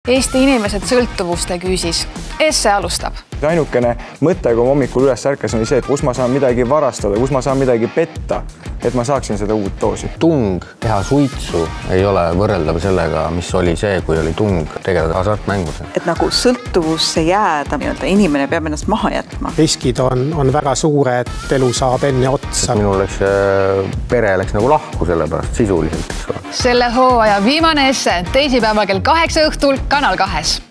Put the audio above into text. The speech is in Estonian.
Eesti inimesed sõltuvuste küüsis. Esse alustab. Ainukene mõte, kui ma hommikul üles ärkasin, oli see, et kus ma saan midagi varastada, kus ma saan midagi petta, et ma saaksin seda uut doosi. Tung teha suitsu ei ole võrreldav sellega, mis oli see, kui oli tung tegeleda hasartmängus. Et nagu sõltuvusse jääda, inimene peab ennast maha jätma. Riskid on väga suure, et elu saab enne otsa. Minul pere läks nagu lahku selle pärast sisuliselt. Selle hooaja viimane esse teisipäeval kell 8 õhtul Kanal 2.